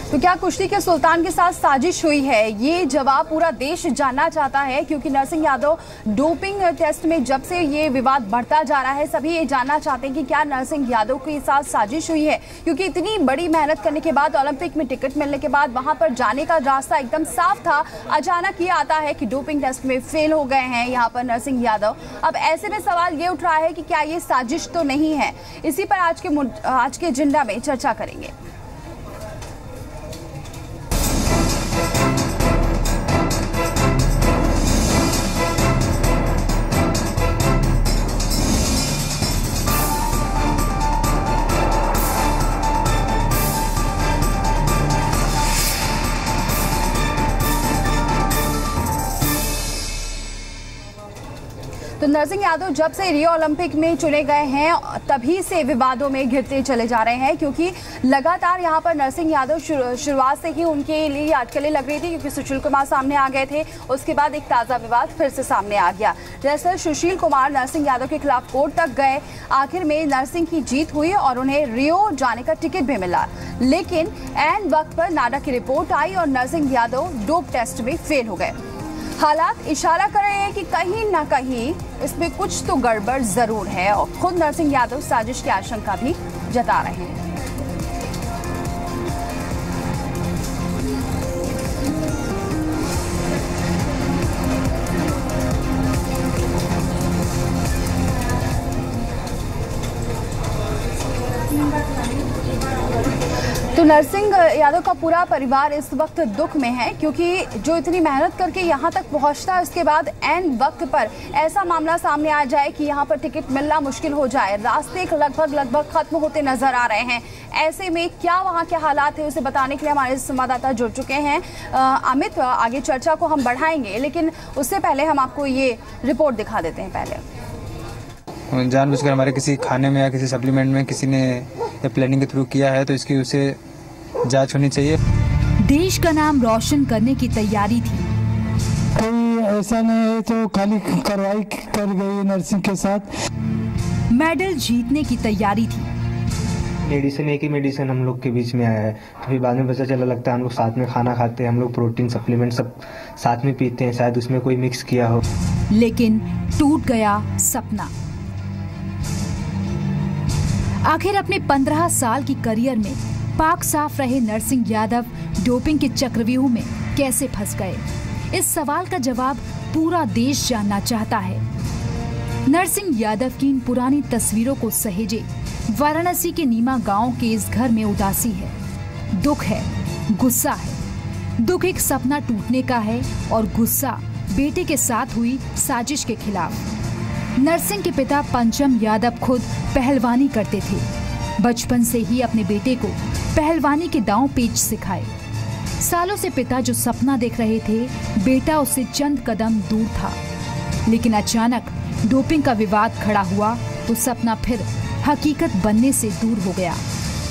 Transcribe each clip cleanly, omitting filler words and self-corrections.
तो क्या कुश्ती के सुल्तान के साथ साजिश हुई है? ये जवाब पूरा देश जानना चाहता है, क्योंकि नरसिंह यादव डोपिंग टेस्ट में जब से ये विवाद बढ़ता जा रहा है, सभी ये जानना चाहते हैं कि क्या नरसिंह यादव के साथ साजिश हुई है। क्योंकि इतनी बड़ी मेहनत करने के बाद, ओलंपिक में टिकट मिलने के बाद वहां पर जाने का रास्ता एकदम साफ था, अचानक ये आता है कि डोपिंग टेस्ट में फेल हो गए हैं यहाँ पर नरसिंह यादव। अब ऐसे में सवाल ये उठ रहा है कि क्या ये साजिश तो नहीं है। इसी पर आज के एजेंडा में चर्चा करेंगे। तो नरसिंह यादव जब से रियो ओलंपिक में चुने गए हैं तभी से विवादों में घिरते चले जा रहे हैं, क्योंकि लगातार यहां पर नरसिंह यादव शुरुआत से ही उनके लिए अटकलें लग रही थी, क्योंकि सुशील कुमार सामने आ गए थे। उसके बाद एक ताज़ा विवाद फिर से सामने आ गया। दरअसल सुशील कुमार नरसिंह यादव के खिलाफ कोर्ट तक गए, आखिर में नरसिंह की जीत हुई और उन्हें रियो जाने का टिकट भी मिला। लेकिन ऐन वक्त पर नाडा की रिपोर्ट आई और नरसिंह यादव डोप टेस्ट में फेल हो गए। हालात इशारा कर रहे हैं कि कहीं ना कहीं इसमें कुछ तो गड़बड़ जरूर है और खुद नरसिंह यादव साजिश की आशंका भी जता रहे हैं। तो नरसिंह यादव का पूरा परिवार इस वक्त दुख में है, क्योंकि जो इतनी मेहनत करके यहाँ तक पहुँचता है, उसके बाद ऐन वक्त पर ऐसा मामला सामने आ जाए कि यहाँ पर टिकट मिलना मुश्किल हो जाए। रास्ते लगभग खत्म होते नजर आ रहे हैं। ऐसे में क्या वहाँ के हालात है, उसे बताने के लिए हमारे संवाददाता जुड़ चुके हैं। अमित, आगे चर्चा को हम बढ़ाएंगे, लेकिन उससे पहले हम आपको ये रिपोर्ट दिखा देते हैं। पहले जानबूझकर हमारे किसी खाने में या किसी सप्लीमेंट में किसी ने प्लानिंग के थ्रू किया है, तो इसकी उसे जांच होनी चाहिए। देश का नाम रोशन करने की तैयारी थी। कोई ऐसा नहीं है तो खाली कार्रवाई कर गई नरसिंह के साथ। मेडल जीतने की तैयारी थी। मेडिसिन, एक ही मेडिसिन हम लोग के बीच में आया है, तो फिर बाद में पता चला लगता है हम लोग साथ में खाना खाते हैं, हम लोग प्रोटीन सप्लीमेंट सब साथ में पीते हैं, शायद उसमें कोई मिक्स किया हो। लेकिन टूट गया सपना। आखिर अपने 15 साल की करियर में पाक साफ रहे नरसिंह यादव डोपिंग के चक्रव्यूह में कैसे फंस गए? इस सवाल का जवाब पूरा देश जानना चाहता है। नरसिंह यादव की इन पुरानी तस्वीरों को सहेजे वाराणसी के नीमा गांव के इस घर में उदासी है, दुख है, गुस्सा है। दुख एक सपना टूटने का है और गुस्सा बेटे के साथ हुई साजिश के खिलाफ। नरसिंह के पिता पंचम यादव खुद पहलवानी करते थे। बचपन से ही अपने बेटे को पहलवानी के दांव पेच सिखाए। सालों से पिता जो सपना देख रहे थे, बेटा उससे चंद कदम दूर था। लेकिन अचानक डोपिंग का विवाद खड़ा हुआ तो सपना फिर हकीकत बनने से दूर हो गया।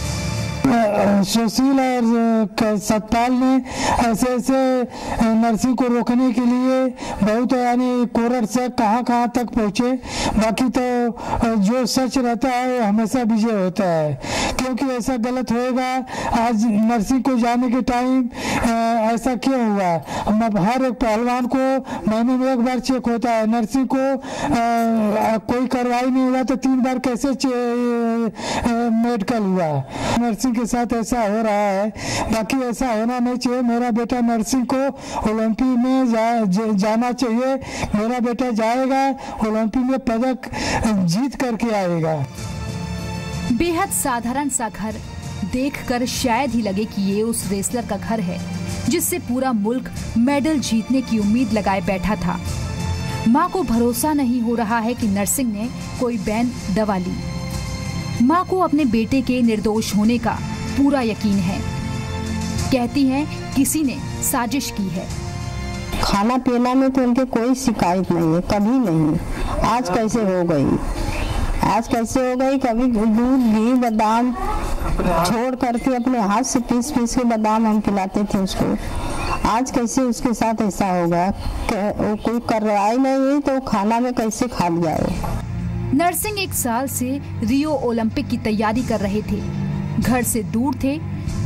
सुशील और सतपाल ने ऐसे नरसिंह को रोकने के लिए बहुत यानी कोरट से कहाँ तक पहुँचे। बाकी तो जो सच रहता है वो हमेशा विजय होता है, क्योंकि ऐसा गलत होएगा। आज नरसिंह को जाने के टाइम ऐसा क्यों हुआ? हर एक पहलवान को महीने में एक बार चेक होता है। नरसिंह को कोई कार्रवाई नहीं हुआ तो 3 बार कैसे मेडिकल हुआ? नरसिंह के साथ ऐसा हो रहा है, बाकी ऐसा होना नहीं चाहिए। मेरा बेटा नरसिंह को ओलंपिक में जाना चाहिए। मेरा बेटा जाएगा, ओलंपिक में पदक जीत करके आएगा। बेहद साधारण सा घर देखकर शायद ही लगे कि ये उस रेसलर का घर है जिससे पूरा मुल्क मेडल जीतने की उम्मीद लगाए बैठा था। माँ को भरोसा नहीं हो रहा है कि नरसिंह ने कोई बैन दवा ली। माँ को अपने बेटे के निर्दोष होने का पूरा यकीन है। कहती हैं किसी ने साजिश की है। खाना पीना में तो उनके कोई शिकायत नहीं है, कभी नहीं। आज कैसे हो गई? आज कैसे हो गई? कभी दूध, घी, बादाम छोड़ करके अपने हाथ से पीस के बादाम हम खिलाते थे उसको। आज कैसे उसके साथ ऐसा होगा? कोई कार्रवाई नहीं हुई तो खाना में कैसे खा लिया है? नरसिंह 1 साल से रियो ओलंपिक की तैयारी कर रहे थे। घर से दूर थे,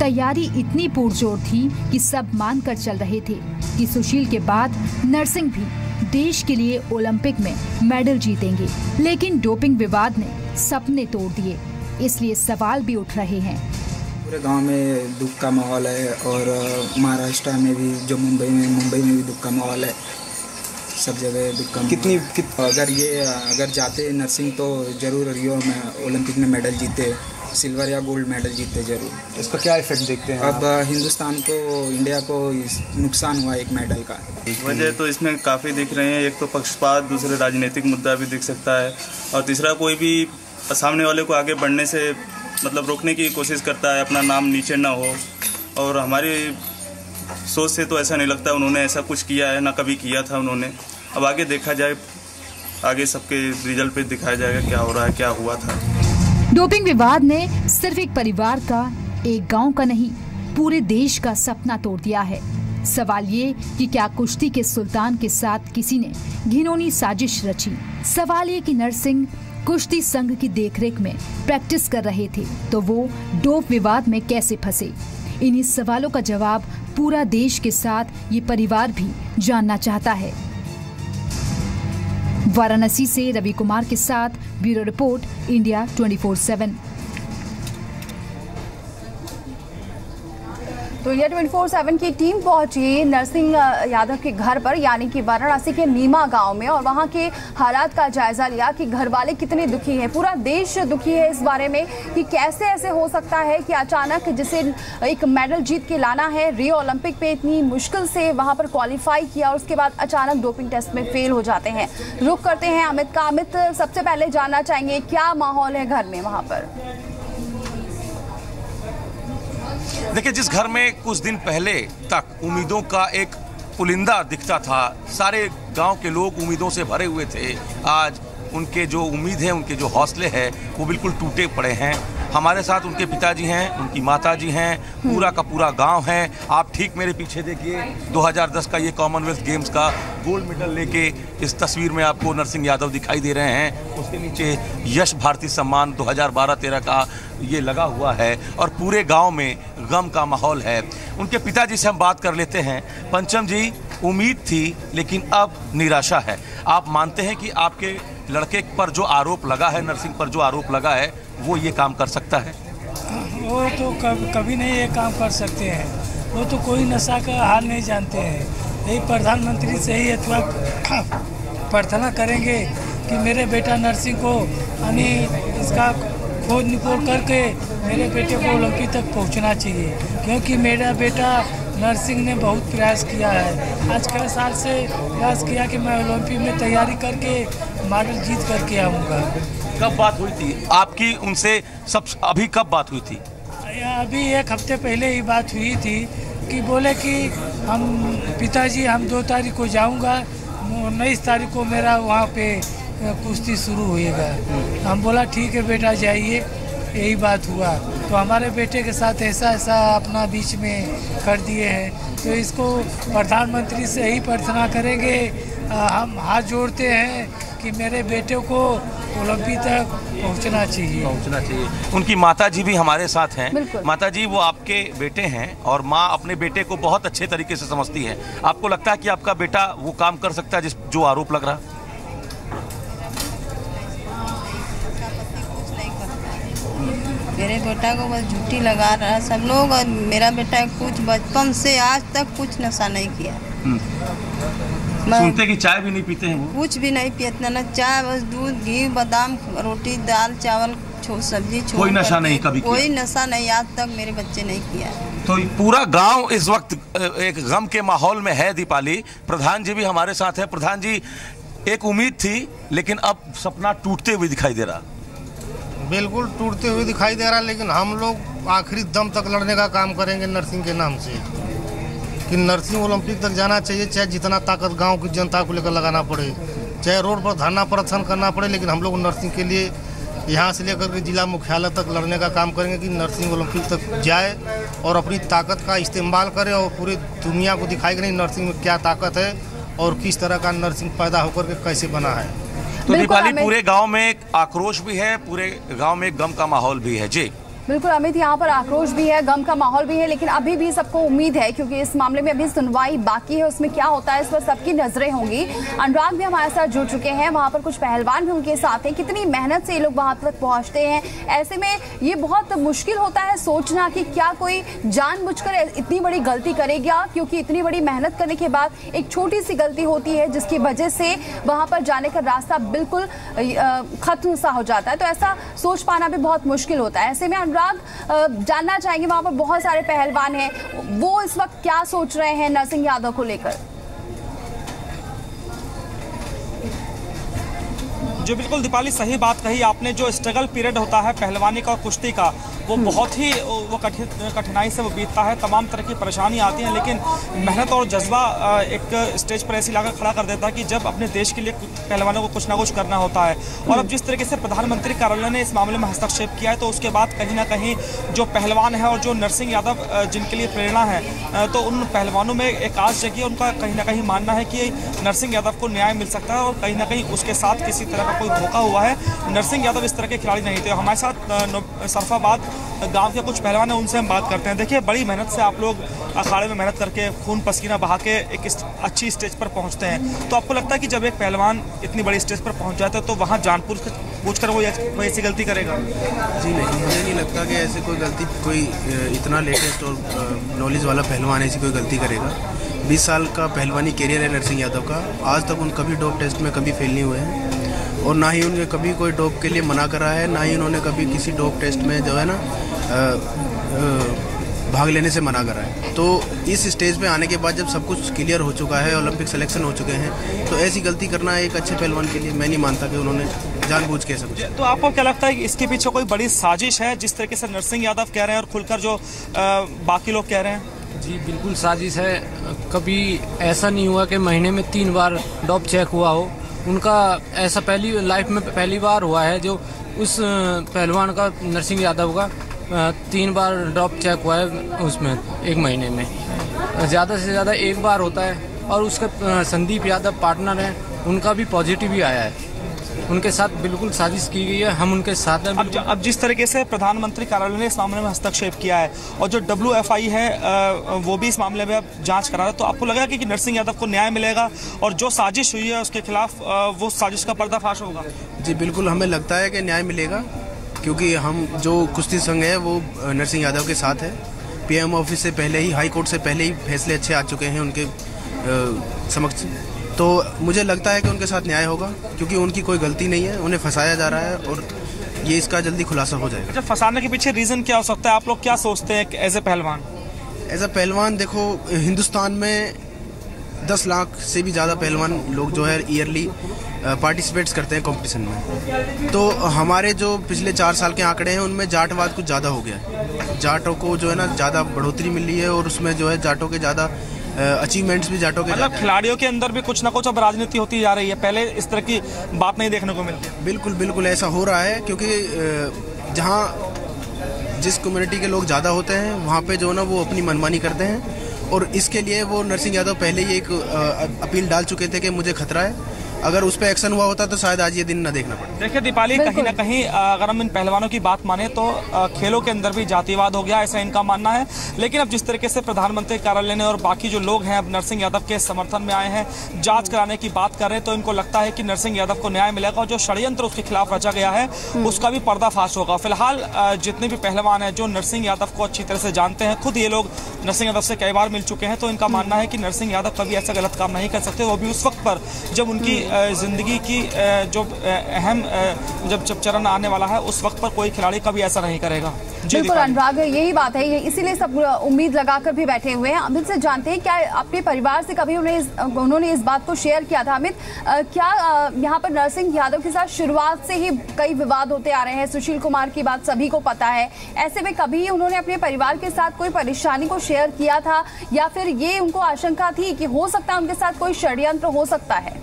तैयारी इतनी पुरजोर थी कि सब मानकर चल रहे थे कि सुशील के बाद नरसिंह भी देश के लिए ओलंपिक में मेडल जीतेंगे। लेकिन डोपिंग विवाद ने सपने तोड़ दिए, इसलिए सवाल भी उठ रहे हैं। पूरे गांव में दुख का माहौल है और महाराष्ट्र में भी, जो मुंबई में भी दुख का माहौल है। सब जगह दुख का अगर जाते नरसिंह तो जरूर रियो में ओलंपिक में मेडल जीते, सिल्वर या गोल्ड मेडल जीते जरूर। इसका क्या इफेक्ट देखते हैं? अब हिंदुस्तान को, इंडिया को नुकसान हुआ एक मेडल का। वजह तो इसमें काफ़ी दिख रहे हैं। एक तो पक्षपात, दूसरे राजनीतिक मुद्दा भी दिख सकता है, और तीसरा कोई भी सामने वाले को आगे बढ़ने से मतलब रोकने की कोशिश करता है, अपना नाम नीचे ना हो। और हमारी सोच से तो ऐसा नहीं लगता उन्होंने ऐसा कुछ किया है, ना कभी किया था उन्होंने। अब आगे देखा जाए, आगे सबके रिजल्ट पे दिखाया जाएगा क्या हो रहा है, क्या हुआ था। डोपिंग विवाद ने सिर्फ एक परिवार का, एक गांव का नहीं, पूरे देश का सपना तोड़ दिया है। सवाल ये कि क्या कुश्ती के सुल्तान के साथ किसी ने घिनौनी साजिश रची? सवाल ये कि नरसिंह कुश्ती संघ की देखरेख में प्रैक्टिस कर रहे थे, तो वो डोप विवाद में कैसे फंसे? इन्हीं सवालों का जवाब पूरा देश के साथ ये परिवार भी जानना चाहता है। वाराणसी से रवि कुमार के साथ ब्यूरो रिपोर्ट, इंडिया 24/7। तो इंडिया 24/7 की टीम पहुंची नरसिंह यादव के घर पर, यानी कि वाराणसी के नीमा गांव में, और वहां के हालात का जायजा लिया कि घर वाले कितने दुखी हैं। पूरा देश दुखी है इस बारे में कि कैसे ऐसे हो सकता है कि अचानक जिसे एक मेडल जीत के लाना है, रियो ओलंपिक पे इतनी मुश्किल से वहां पर क्वालिफाई किया, और उसके बाद अचानक डोपिंग टेस्ट में फेल हो जाते हैं। रुख करते हैं अमित का। अमित, सबसे पहले जानना चाहेंगे क्या माहौल है घर में वहां पर? देखिए, जिस घर में कुछ दिन पहले तक उम्मीदों का एक पुलिंदा दिखता था, सारे गांव के लोग उम्मीदों से भरे हुए थे, आज उनके जो उम्मीद है, उनके जो हौसले हैं, वो बिल्कुल टूटे पड़े हैं। हमारे साथ उनके पिताजी हैं, उनकी माताजी हैं, पूरा का पूरा गांव है। आप ठीक मेरे पीछे देखिए, 2010 का ये कॉमनवेल्थ गेम्स का गोल्ड मेडल लेके इस तस्वीर में आपको नरसिंह यादव दिखाई दे रहे हैं। उसके नीचे यश भारती सम्मान 2012-13 का ये लगा हुआ है, और पूरे गांव में गम का माहौल है। उनके पिताजी से हम बात कर लेते हैं। पंचम जी, उम्मीद थी लेकिन अब निराशा है। आप मानते हैं कि आपके लड़के पर जो आरोप लगा है, नरसिंह पर जो आरोप लगा है, वो ये काम कर सकता है? वो तो कभी नहीं ये काम कर सकते हैं। वो तो कोई नशा का हाल नहीं जानते हैं। यही प्रधानमंत्री से ही अथवा प्रार्थना करेंगे कि मेरे बेटा नरसिंह को यानी इसका खोज निपोर करके मेरे बेटे को ओलंपिक तक पहुंचना चाहिए, क्योंकि मेरा बेटा नरसिंह ने बहुत प्रयास किया है। आज कई साल से प्रयास किया कि मैं ओलंपिक में तैयारी करके मेडल जीत करके आऊँगा। कब बात हुई थी आपकी उनसे? अभी कब बात हुई थी? अभी 1 हफ्ते पहले ही बात हुई थी कि बोले कि हम पिताजी, हम 2 तारीख को जाऊँगा, 19 तारीख को मेरा वहाँ पे कुश्ती शुरू होएगा। हम बोला ठीक है बेटा जाइए, यही बात हुआ। तो हमारे बेटे के साथ ऐसा अपना बीच में कर दिए हैं। तो इसको प्रधानमंत्री से ही प्रार्थना करेंगे, हम हाथ जोड़ते हैं कि मेरे बेटे को ओलंपिक तक पहुंचना चाहिए। उनकी माताजी भी हमारे साथ हैं। माताजी, वो आपके बेटे हैं और माँ अपने बेटे को बहुत अच्छे तरीके से समझती है। आपको लगता है कि आपका बेटा वो काम कर सकता है जो आरोप लग रहा? मेरे बेटा को बस झूठी लगा रहा है सब लोग, और मेरा बेटा कुछ बचपन से आज तक कुछ नशा नहीं किया। सुनते कि चाय भी नहीं पीते हैं वो? कुछ भी नहीं पीते, ना चाय, बस दूध, घी, बादाम, रोटी, दाल, चावल, सब्जी, कोई नशा नहीं कभी कोई नशा नहीं आज तक मेरे बच्चे नहीं किया। तो पूरा गांव इस वक्त एक गम के माहौल में है। दीपाली, प्रधान जी भी हमारे साथ है। प्रधान जी, एक उम्मीद थी लेकिन अब सपना टूटते हुए दिखाई दे रहा। बिल्कुल टूटते हुए दिखाई दे रहा, लेकिन हम लोग आखिरी दम तक लड़ने का काम करेंगे नरसिंह के नाम से, कि नरसिंह ओलंपिक तक जाना चाहिए, चाहे जितना ताकत गांव की जनता को लेकर लगाना पड़े, चाहे रोड पर धरना प्रदर्शन करना पड़े, लेकिन हम लोग नरसिंह के लिए यहाँ से लेकर के जिला मुख्यालय तक लड़ने का काम करेंगे कि नरसिंह ओलंपिक तक जाए और अपनी ताकत का इस्तेमाल करे और पूरी दुनिया को दिखाए कि नहीं नरसिंह में क्या ताकत है और किस तरह का नरसिंह पैदा होकर के कैसे बना है। तो दीपाली, पूरे गांव में आक्रोश भी है, पूरे गांव में गम का माहौल भी है। जी बिल्कुल अमित, यहाँ पर आक्रोश भी है, गम का माहौल भी है, लेकिन अभी भी सबको उम्मीद है क्योंकि इस मामले में अभी सुनवाई बाकी है। उसमें क्या होता है इस पर सबकी नजरें होंगी। अनुराग भी हमारे साथ जुड़ चुके हैं, वहाँ पर कुछ पहलवान भी उनके साथ हैं। कितनी मेहनत से ये लोग वहाँ तक पहुँचते हैं, ऐसे में ये बहुत मुश्किल होता है सोचना कि क्या कोई जानबूझकर इतनी बड़ी गलती करेगा, क्योंकि इतनी बड़ी मेहनत करने के बाद एक छोटी सी गलती होती है जिसकी वजह से वहाँ पर जाने का रास्ता बिल्कुल खत्म सा हो जाता है। तो ऐसा सोच पाना भी बहुत मुश्किल होता है। ऐसे में अनुराग जानना चाहेंगे, वहां पर बहुत सारे पहलवान हैं, वो इस वक्त क्या सोच रहे हैं नरसिंह यादव को लेकर? जो बिल्कुल दीपाली सही बात कही आपने। जो स्ट्रगल पीरियड होता है पहलवानी का और कुश्ती का, वो बहुत ही वो कठिनाई से वो बीतता है। तमाम तरह की परेशानी आती हैं, लेकिन मेहनत और जज्बा एक स्टेज पर ऐसी लाकर खड़ा कर देता है कि जब अपने देश के लिए पहलवानों को कुछ ना कुछ करना होता है। और अब जिस तरीके से प्रधानमंत्री कार्यालय ने इस मामले में हस्तक्षेप किया है, तो उसके बाद कहीं ना कहीं जो पहलवान है और जो नरसिंह यादव जिनके लिए प्रेरणा है, तो उन पहलवानों में एक आस जगी। उनका कहीं ना कहीं मानना है कि नरसिंह यादव को न्याय मिल सकता है और कहीं ना कहीं उसके साथ किसी तरह का कोई धोखा हुआ है। नरसिंह यादव इस तरह के खिलाड़ी नहीं थे। हमारे साथ सरफाबाद गांव के कुछ पहलवान हैं, उनसे हम बात करते हैं। देखिए, बड़ी मेहनत से आप लोग अखाड़े में मेहनत करके खून पसीना बहा के एक अच्छी स्टेज पर पहुंचते हैं। तो आपको लगता है कि जब एक पहलवान इतनी बड़ी स्टेज पर पहुंच जाता है तो वहां जानबूझकर वो ऐसी गलती करेगा? जी नहीं, मुझे नहीं लगता कि ऐसे कोई गलती, कोई इतना लेटेस्ट और नॉलेज वाला पहलवान ऐसी कोई गलती करेगा। 20 साल का पहलवानी कैरियर है नरसिंह यादव का। आज तक उन कभी डोप टेस्ट में कभी फेल नहीं हुए हैं और ना ही उन्हें कभी कोई डोप के लिए मना करा है, ना ही उन्होंने कभी किसी डोप टेस्ट में जो है ना भाग लेने से मना करा है। तो इस स्टेज पे आने के बाद जब सब कुछ क्लियर हो चुका है, ओलंपिक सिलेक्शन हो चुके हैं, तो ऐसी गलती करना एक अच्छे पहलवान के लिए मैं नहीं मानता कि उन्होंने जानबूझ के सब। तो आपको क्या लगता है कि इसके पीछे कोई बड़ी साजिश है, जिस तरीके से नरसिंह यादव कह रहे हैं और खुलकर जो बाकी लोग कह रहे हैं? जी बिल्कुल साजिश है। कभी ऐसा नहीं हुआ कि महीने में 3 बार डोप चेक हुआ हो। उनका ऐसा लाइफ में पहली बार हुआ है जो उस पहलवान का, नरसिंह यादव का 3 बार डॉप चेक हुआ है उसमें 1 महीने में। ज़्यादा से ज़्यादा 1 बार होता है। और उसका संदीप यादव पार्टनर है, उनका भी पॉजिटिव ही आया है। उनके साथ बिल्कुल साजिश की गई है, हम उनके साथ हैं। अब जिस तरीके से प्रधानमंत्री कार्यालय ने इस मामले में हस्तक्षेप किया है और जो WFI है वो भी इस मामले में अब जांच करा रहा है, तो आपको लगेगा कि नरसिंह यादव को न्याय मिलेगा और जो साजिश हुई है उसके खिलाफ वो साजिश का पर्दाफाश होगा? जी बिल्कुल, हमें लगता है कि न्याय मिलेगा, क्योंकि हम जो कुश्ती संघ है वो नरसिंह यादव के साथ है। PM ऑफिस से पहले ही, हाई कोर्ट से पहले ही फैसले अच्छे आ चुके हैं उनके समक्ष। तो मुझे लगता है कि उनके साथ न्याय होगा, क्योंकि उनकी कोई गलती नहीं है, उन्हें फंसाया जा रहा है और ये इसका जल्दी खुलासा हो जाएगा। अच्छा, फंसाने के पीछे रीज़न क्या हो सकता है? आप लोग क्या सोचते हैं एज ए पहलवान? एज ए पहलवान देखो, हिंदुस्तान में 10 लाख से भी ज़्यादा पहलवान लोग जो है ईयरली पार्टिसिपेट्स करते हैं कंपटीशन में। तो हमारे जो पिछले 4 साल के आंकड़े हैं उनमें जाटवाद कुछ ज़्यादा हो गया है। जाटों को जो है ना ज़्यादा बढ़ोतरी मिली है और उसमें जो है जाटों के ज़्यादा अचीवमेंट्स भी जाटों के। मतलब खिलाड़ियों के अंदर भी कुछ ना कुछ अब राजनीति होती जा रही है, पहले इस तरह की बात नहीं देखने को मिलती। बिल्कुल बिल्कुल ऐसा हो रहा है, क्योंकि जहाँ जिस कम्युनिटी के लोग ज़्यादा होते हैं वहाँ पे जो है ना वो अपनी मनमानी करते हैं और इसके लिए वो नरसिंह यादव पहले ही एक अपील डाल चुके थे कि मुझे खतरा है। अगर उस पर एक्शन हुआ होता तो शायद आज ये दिन न देखना पड़ता। देखिए दीपाली, कहीं ना कहीं अगर हम इन पहलवानों की बात माने तो खेलों के अंदर भी जातिवाद हो गया, ऐसा इनका मानना है। लेकिन अब जिस तरीके से प्रधानमंत्री कार्यालय ने और बाकी जो लोग हैं अब नरसिंह यादव के समर्थन में आए हैं, जांच कराने की बात कर रहे हैं, तो इनको लगता है कि नरसिंह यादव को न्याय मिलेगा और जो षड्यंत्र उसके खिलाफ रचा गया है उसका भी पर्दाफाश होगा। फिलहाल जितने भी पहलवान हैं जो नरसिंह यादव को अच्छी तरह से जानते हैं, खुद ये लोग नरसिंह यादव से कई बार मिल चुके हैं, तो इनका मानना है कि नरसिंह यादव कभी ऐसा गलत काम नहीं कर सकते, वो भी उस वक्त पर जब उनकी जिंदगी की जो अहम जब चरण आने वाला है उस वक्त पर कोई खिलाड़ी कभी ऐसा नहीं करेगा। बिल्कुल अनुराग, यही बात है, इसीलिए सब उम्मीद लगाकर भी बैठे हुए हैं। अमित से जानते हैं, क्या अपने परिवार से कभी उन्होंने इस बात को शेयर किया था? अमित, क्या यहाँ पर नरसिंह यादव के साथ शुरुआत से ही कई विवाद होते आ रहे हैं, सुशील कुमार की बात सभी को पता है, ऐसे में कभी उन्होंने अपने परिवार के साथ कोई परेशानी को शेयर किया था या फिर ये उनको आशंका थी कि हो सकता है उनके साथ कोई षड्यंत्र हो सकता है?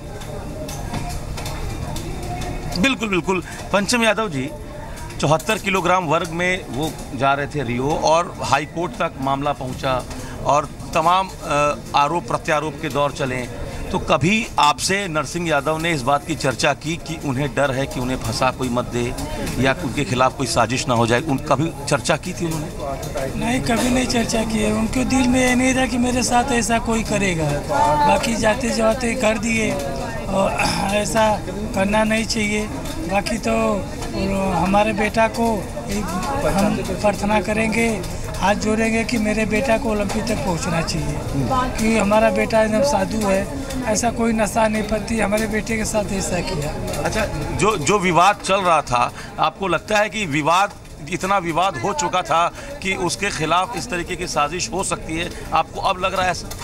बिल्कुल बिल्कुल, पंचम यादव जी 74 किलोग्राम वर्ग में वो जा रहे थे रियो और हाई कोर्ट तक मामला पहुंचा और तमाम आरोप प्रत्यारोप के दौर चले। तो कभी आपसे नरसिंह यादव ने इस बात की चर्चा की कि उन्हें डर है कि उन्हें फंसा कोई मत दे या उनके खिलाफ कोई साजिश ना हो जाए, कभी चर्चा की थी उन्होंने? नहीं, कभी नहीं चर्चा की है। उनके दिल में ये नहीं था कि मेरे साथ ऐसा कोई करेगा। बाकी जाते जाते कर दिए और ऐसा करना नहीं चाहिए। बाकी तो हमारे बेटा को हम प्रार्थना करेंगे, हाथ जोड़ेंगे कि मेरे बेटा को ओलंपिक तक पहुंचना चाहिए, कि हमारा बेटा एकदम साधु है, ऐसा कोई नशा नहीं पड़ती, हमारे बेटे के साथ ऐसा किया। अच्छा, जो विवाद चल रहा था, आपको लगता है कि इतना विवाद हो चुका था कि उसके खिलाफ इस तरीके की साजिश हो सकती है? आपको अब लग रहा है ऐसा?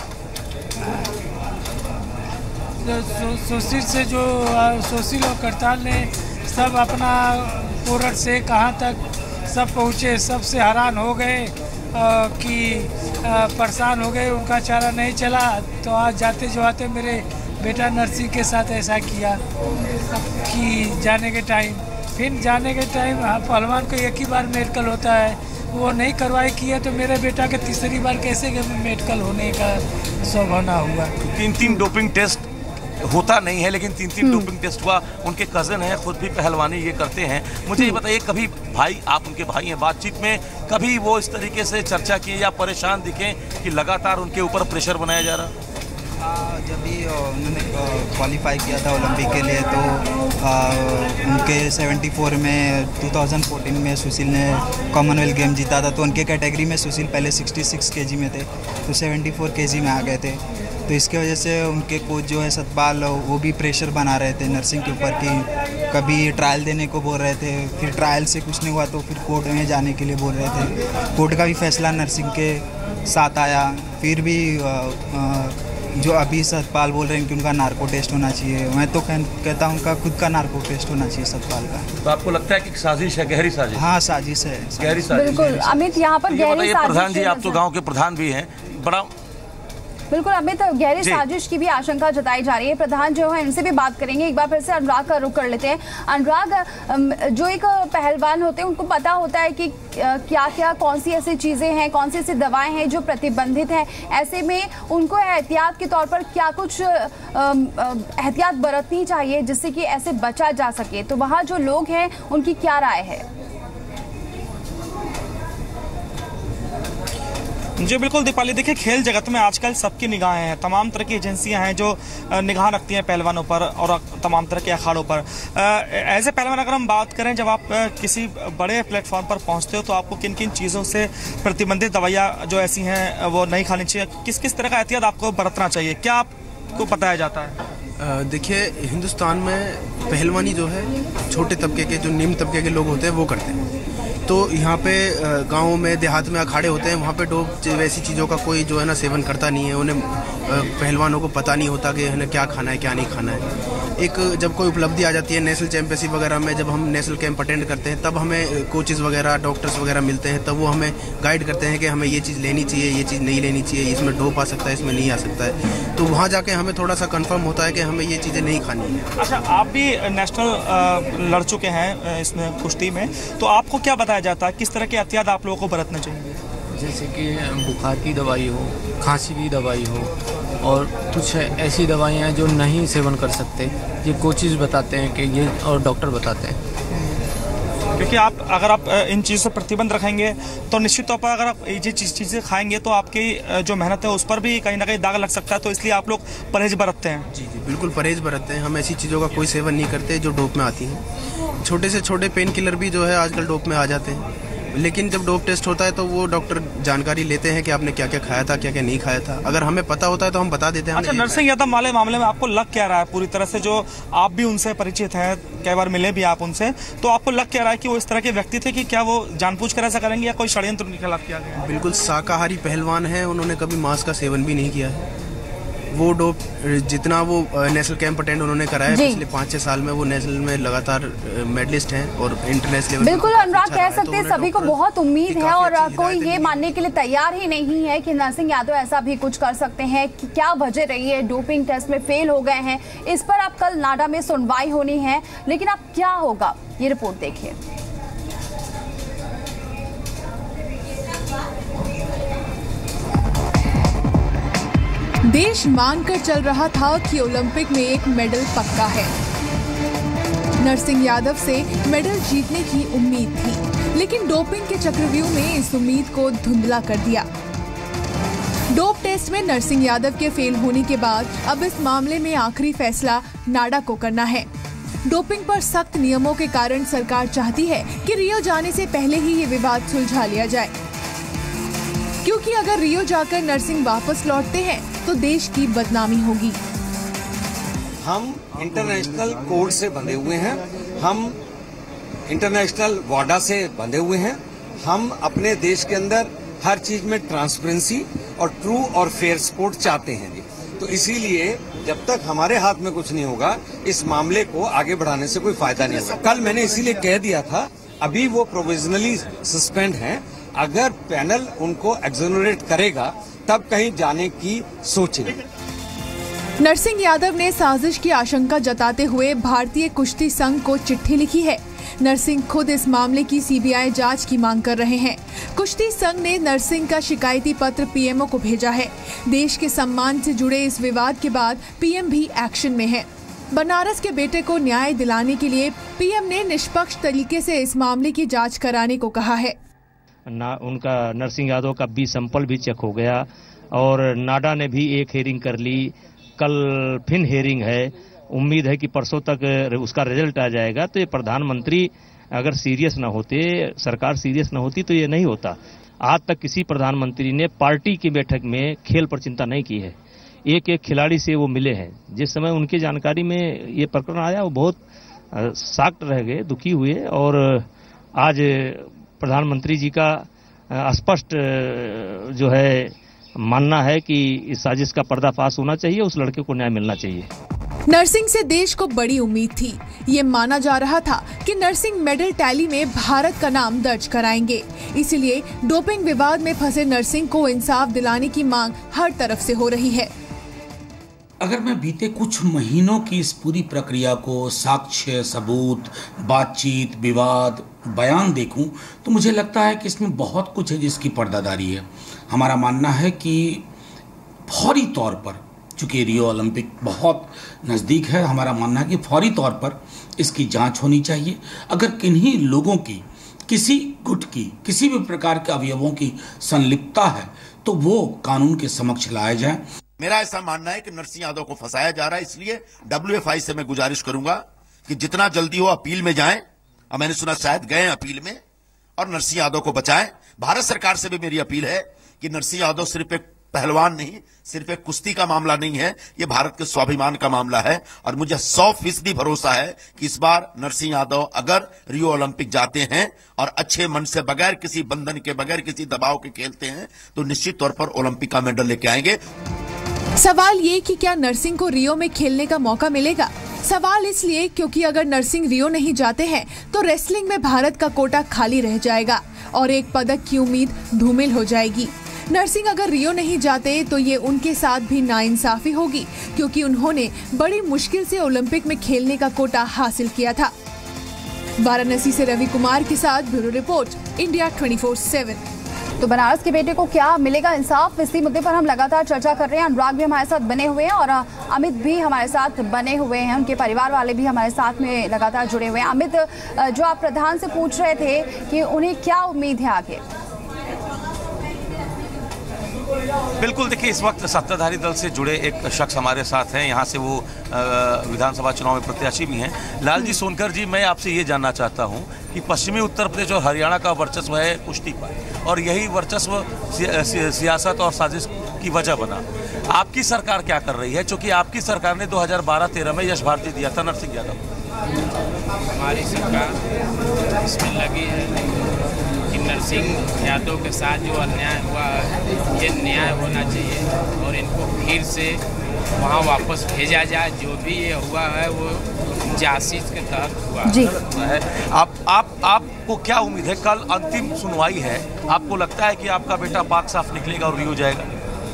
सुशील और करताल ने सब अपना कोरट से कहाँ तक सब पहुँचे, सबसे हैरान हो गए कि परेशान हो गए, उनका चारा नहीं चला। तो आज जाते जाते मेरे बेटा नरसिंह के साथ ऐसा किया कि जाने के टाइम पहलवान को एक ही बार मेडिकल होता है, वो नहीं करवाई किया तो मेरे बेटा के तीसरी बार कैसे मेडिकल होने का संभावना हुआ। 3 डोपिंग टेस्ट होता नहीं है, लेकिन 3 डोपिंग टेस्ट हुआ। उनके कज़न हैं, खुद भी पहलवानी ये करते हैं। मुझे ये बताइए, कभी भाई, आप उनके भाई हैं, बातचीत में कभी वो इस तरीके से चर्चा की या परेशान दिखे कि लगातार उनके ऊपर प्रेशर बनाया जा रहा? जब भी उन्होंने क्वालिफाई किया था ओलंपिक के लिए तो उनके 74 में 2014 में सुशील ने कॉमनवेल्थ गेम जीता था। तो उनके कैटेगरी में सुशील पहले 66 kg में थे, तो 74 kg में आ गए थे। तो इसके वजह से उनके कोच जो है सतपाल, वो भी प्रेशर बना रहे थे नरसिंह के ऊपर कि कभी ट्रायल देने को बोल रहे थे, फिर ट्रायल से कुछ नहीं हुआ तो फिर कोर्ट में जाने के लिए बोल रहे थे। कोर्ट का भी फैसला नरसिंह के साथ आया। फिर भी जो अभी सतपाल बोल रहे हैं कि उनका नार्को टेस्ट होना चाहिए, मैं तो कहता हूँ उनका खुद का नार्को टेस्ट होना चाहिए सतपाल का। तो आपको लगता है कि साजिश है, गहरी साजिश? हाँ, साजिश है, गहरी साजिश। बिल्कुल अमित, यहाँ पर गहरी साजिश। प्रधान जी, आप तो गाँव के प्रधान भी हैं, बड़ा बिल्कुल अमित, गहरी साजिश की भी आशंका जताई जा रही है। प्रधान जो है इनसे भी बात करेंगे। एक बार फिर से अनुराग का रुख कर लेते हैं। अनुराग, जो एक पहलवान होते हैं उनको पता होता है कि क्या क्या कौन सी ऐसी चीजें हैं, कौन सी ऐसी दवाएं हैं जो प्रतिबंधित हैं, ऐसे में उनको एहतियात के तौर पर क्या कुछ एहतियात बरतनी चाहिए जिससे कि ऐसे बचा जा सके? तो वहाँ जो लोग हैं उनकी क्या राय है? जी बिल्कुल दीपाली, देखिए खेल जगत में आजकल सबकी निगाहें हैं, तमाम तरह की एजेंसियां हैं जो निगाह रखती हैं पहलवानों पर और तमाम तरह के अखाड़ों पर। एज ए पहलवान अगर हम बात करें, जब आप किसी बड़े प्लेटफॉर्म पर पहुंचते हो तो आपको किन किन चीज़ों से प्रतिबंधित दवाइयाँ जो ऐसी हैं वो नहीं खानी चाहिए, किस किस तरह का एहतियात आपको बरतना चाहिए, क्या आपको बताया जाता है? देखिए, हिंदुस्तान में पहलवानी जो है छोटे तबके के, जो निम्न तबके के लोग होते हैं वो करते हैं। तो यहाँ पे गाँव में, देहात में अखाड़े होते हैं, वहाँ पे डोप वैसी चीज़ों का कोई जो है ना सेवन करता नहीं है। उन्हें पहलवानों को पता नहीं होता कि उन्हें क्या खाना है क्या नहीं खाना है। एक जब कोई उपलब्धि आ जाती है नेशनल चैंपियनशिप वगैरह में, जब हम नेशनल कैंप अटेंड करते हैं तब हमें कोचेस वगैरह, डॉक्टर्स वगैरह मिलते हैं, तब वो हमें गाइड करते हैं कि हमें ये चीज़ लेनी चाहिए, ये चीज़ नहीं लेनी चाहिए, इसमें डोप आ सकता है, इसमें नहीं आ सकता है। तो वहाँ जाके हमें थोड़ा सा कंफर्म होता है कि हमें ये चीज़ें नहीं खानी है। अच्छा, आप भी नेशनल लड़ चुके हैं इसमें कुश्ती में, तो आपको क्या बताया जाता है, किस तरह के एहतियात आप लोगों को बरतने चाहिए? जैसे कि बुखार की दवाई हो, खांसी की दवाई हो, और कुछ ऐसी दवाइयाँ हैं जो नहीं सेवन कर सकते, ये कोचेस बताते हैं कि ये, और डॉक्टर बताते हैं। क्योंकि अगर आप इन चीज़ों पर प्रतिबंध रखेंगे तो निश्चित तौर पर अगर आप ये चीज़ें खाएंगे तो आपकी जो मेहनत है उस पर भी कहीं ना कहीं दाग लग सकता है, तो इसलिए आप लोग परहेज बरतते हैं। जी बिल्कुल परहेज बरतते हैं। हम ऐसी चीज़ों का कोई सेवन नहीं करते जो डोप में आती हैं। छोटे से छोटे पेन किलर भी जो है आजकल डोप में आ जाते हैं, लेकिन जब डोप टेस्ट होता है तो वो डॉक्टर जानकारी लेते हैं कि आपने क्या क्या खाया था, क्या क्या नहीं खाया था। अगर हमें पता होता है तो हम बता देते हैं। अच्छा, नरसिंह यादव मामले में आपको लग क्या रहा है पूरी तरह से, जो आप भी उनसे परिचित हैं, कई बार मिले भी आप उनसे, तो आपको लग क्या रहा है कि वो इस तरह के व्यक्ति थे कि क्या वो जानबूझकर ऐसा करेंगे या कोई षड्यंत्र उनके खिलाफ किया गया? बिल्कुल शाकाहारी पहलवान है, उन्होंने कभी मांस का सेवन भी नहीं किया है। वो डोप जितना वो नेशनल कैंप अटेंड उन्होंने कराया पिछले 5-6 साल में, वो नेशनल में लगातार मेडलिस्ट हैं और इंटरनेशनल लेवल। बिल्कुल अनुराग, कह सकते हैं सभी को बहुत उम्मीद है और कोई ये मानने के लिए तैयार ही नहीं है कि नरसिंह यादव ऐसा भी कुछ कर सकते हैं। कि क्या वजह रही है, डोपिंग टेस्ट में फेल हो गए हैं, इस पर अब कल नाडा में सुनवाई होनी है, लेकिन अब क्या होगा ये रिपोर्ट देखिए। देश मानकर चल रहा था कि ओलंपिक में एक मेडल पक्का है। नरसिंह यादव से मेडल जीतने की उम्मीद थी, लेकिन डोपिंग के चक्रव्यूह में इस उम्मीद को धुंधला कर दिया। डोप टेस्ट में नरसिंह यादव के फेल होने के बाद अब इस मामले में आखिरी फैसला नाडा को करना है। डोपिंग पर सख्त नियमों के कारण सरकार चाहती है कि रियो जाने से पहले ही ये विवाद सुलझा लिया जाए, क्योंकि अगर रियो जाकर नरसिंह वापस लौटते हैं तो देश की बदनामी होगी। हम इंटरनेशनल कोड से बंधे हुए हैं, हम इंटरनेशनल वाडा से बंधे हुए हैं, हम अपने देश के अंदर हर चीज में ट्रांसपेरेंसी और ट्रू और फेयर स्पोर्ट चाहते हैं जी। तो इसीलिए जब तक हमारे हाथ में कुछ नहीं होगा, इस मामले को आगे बढ़ाने से कोई फायदा नहीं होगा। कल मैंने इसीलिए कह दिया था, अभी वो प्रोविजनली सस्पेंड हैं, अगर पैनल उनको एक्सोनरेट करेगा तब कहीं जाने की सोचें। नरसिंह यादव ने साजिश की आशंका जताते हुए भारतीय कुश्ती संघ को चिट्ठी लिखी है। नरसिंह खुद इस मामले की सीबीआई जांच की मांग कर रहे हैं। कुश्ती संघ ने नरसिंह का शिकायती पत्र पीएमओ को भेजा है। देश के सम्मान से जुड़े इस विवाद के बाद पीएम भी एक्शन में है। बनारस के बेटे को न्याय दिलाने के लिए पीएम ने निष्पक्ष तरीके से इस मामले की जांच कराने को कहा है। उनका नरसिंह यादव का बी सैंपल भी चेक हो गया और नाडा ने भी एक हेयरिंग कर ली। कल फिर हेयरिंग है, उम्मीद है कि परसों तक उसका रिजल्ट आ जाएगा। तो ये प्रधानमंत्री अगर सीरियस ना होते, सरकार सीरियस ना होती तो ये नहीं होता। आज तक किसी प्रधानमंत्री ने पार्टी की बैठक में खेल पर चिंता नहीं की है। एक एक खिलाड़ी से वो मिले हैं। जिस समय उनकी जानकारी में ये प्रकरण आया वो बहुत शाक्ट रह गए, दुखी हुए। और आज प्रधानमंत्री जी का स्पष्ट जो है मानना है कि इस साजिश का पर्दाफाश होना चाहिए, उस लड़के को न्याय मिलना चाहिए। नरसिंह से देश को बड़ी उम्मीद थी। ये माना जा रहा था कि नरसिंह मेडल टैली में भारत का नाम दर्ज कराएंगे। इसलिए डोपिंग विवाद में फंसे नरसिंह को इंसाफ दिलाने की मांग हर तरफ से हो रही है। अगर मैं बीते कुछ महीनों की इस पूरी प्रक्रिया को साक्ष्य, सबूत, बातचीत, विवाद, बयान देखूं तो मुझे लगता है कि इसमें बहुत कुछ है जिसकी पर्दादारी है। हमारा मानना है कि फौरी तौर पर, चूँकि रियो ओलंपिक बहुत नज़दीक है, हमारा मानना है कि फौरी तौर पर इसकी जांच होनी चाहिए। अगर किन्हीं लोगों की, किसी गुट की, किसी भी प्रकार के अवयवों की संलिप्तता है तो वो कानून के समक्ष लाया जाए। मेरा ऐसा मानना है कि नरसिंह यादव को फंसाया जा रहा है, इसलिए WFI से मैं गुजारिश करूंगा कि जितना जल्दी हो अपील में जाएं। और मैंने सुना शायद गए अपील में, और नरसिंह यादव को बचाएं। भारत सरकार से भी मेरी अपील है कि नरसिंह यादव सिर्फ एक पहलवान नहीं, सिर्फ एक कुश्ती का मामला नहीं है, ये भारत के स्वाभिमान का मामला है। और मुझे 100% भरोसा है कि इस बार नरसिंह यादव अगर रियो ओलंपिक जाते हैं और अच्छे मन से, बगैर किसी बंधन के, बगैर किसी दबाव के खेलते हैं, तो निश्चित तौर पर ओलंपिक का मेडल लेके आएंगे। सवाल ये कि क्या नरसिंह को रियो में खेलने का मौका मिलेगा? सवाल इसलिए क्योंकि अगर नरसिंह रियो नहीं जाते हैं तो रेसलिंग में भारत का कोटा खाली रह जाएगा और एक पदक की उम्मीद धूमिल हो जाएगी। नरसिंह अगर रियो नहीं जाते तो ये उनके साथ भी नाइंसाफी होगी, क्योंकि उन्होंने बड़ी मुश्किल से ओलंपिक में खेलने का कोटा हासिल किया था। वाराणसी से रवि कुमार के साथ ब्यूरो रिपोर्ट, इंडिया 24/7। तो बनारस के बेटे को क्या मिलेगा इंसाफ, इसी मुद्दे पर हम लगातार चर्चा कर रहे हैं। अनुराग भी हमारे साथ बने हुए हैं और अमित भी हमारे साथ बने हुए हैं, उनके परिवार वाले भी हमारे साथ में लगातार जुड़े हुए हैं। अमित, जो आप प्रधान से पूछ रहे थे कि उन्हें क्या उम्मीद है आगे? बिल्कुल, देखिए इस वक्त सत्ताधारी दल से जुड़े एक शख्स हमारे साथ हैं। यहाँ से वो विधानसभा चुनाव में प्रत्याशी भी हैं। लालजी सोनकर जी, मैं आपसे ये जानना चाहता हूँ कि पश्चिमी उत्तर प्रदेश और हरियाणा का वर्चस्व है कुश्ती पर, और यही वर्चस्व सियासत और साजिश की वजह बना। आपकी सरकार क्या कर रही है? क्योंकि आपकी सरकार ने 2012-13 में यश भारती दिया था नरसिंह यादव। हमारी सरकार इसमें लगी है कि नरसिंह यादव के साथ जो अन्याय हुआ है, ये न्याय होना चाहिए और इनको फिर से वहाँ वापस भेजा जाए। जो भी ये हुआ है वो जासूस के तहत हुआ है। आपको क्या उम्मीद है? कल अंतिम सुनवाई है, आपको लगता है कि आपका बेटा पाक साफ निकलेगा और रियो जाएगा?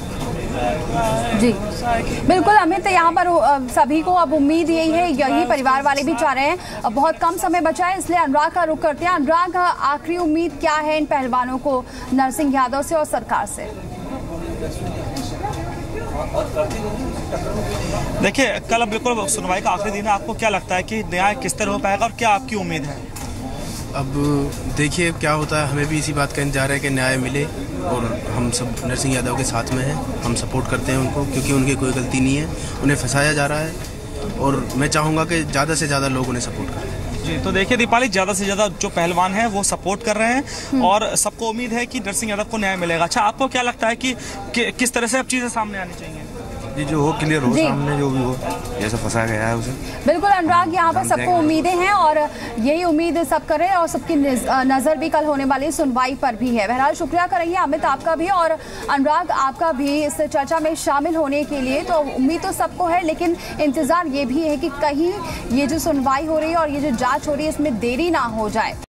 जी बिल्कुल अमित, यहाँ पर सभी को अब उम्मीद यही है, यही परिवार वाले भी चाह रहे हैं। बहुत कम समय बचा है, इसलिए अनुराग का रुख करते हैं। अनुराग, आखिरी उम्मीद क्या है इन पहलवानों को, नरसिंह यादव से और सरकार से? देखिए, कल बिल्कुल सुनवाई का आखिरी दिन है, आपको क्या लगता है कि न्याय किस तरह हो पाएगा और क्या आपकी उम्मीद है? अब देखिए क्या होता है, हमें भी इसी बात का इंतजार है कि न्याय मिले और हम सब नरसिंह यादव के साथ में हैं, हम सपोर्ट करते हैं उनको क्योंकि उनकी कोई गलती नहीं है, उन्हें फंसाया जा रहा है और मैं चाहूँगा कि ज़्यादा से ज़्यादा लोग उन्हें सपोर्ट करें। जी, तो देखिए दीपाली, ज़्यादा से ज़्यादा जो पहलवान हैं वो सपोर्ट कर रहे हैं और सबको उम्मीद है कि नरसिंह यादव को न्याय मिलेगा। अच्छा, आपको क्या लगता है कि किस तरह से अब चीज़ें सामने आनी चाहिए? जी, जो हो क्लियर हो सामने, जो भी हो, जैसा फंसाया गया है उसे। बिल्कुल अनुराग, यहाँ पर सबको उम्मीदें हैं और यही उम्मीद सब कर रहे हैं और सबकी नज़र भी कल होने वाली सुनवाई पर भी है। बहरहाल शुक्रिया करेंगे अमित आपका भी और अनुराग आपका भी इस चर्चा में शामिल होने के लिए। तो उम्मीद तो सबको है, लेकिन इंतजार ये भी है कि कहीं ये जो सुनवाई हो रही है और ये जो जाँच हो रही है इसमें देरी ना हो जाए।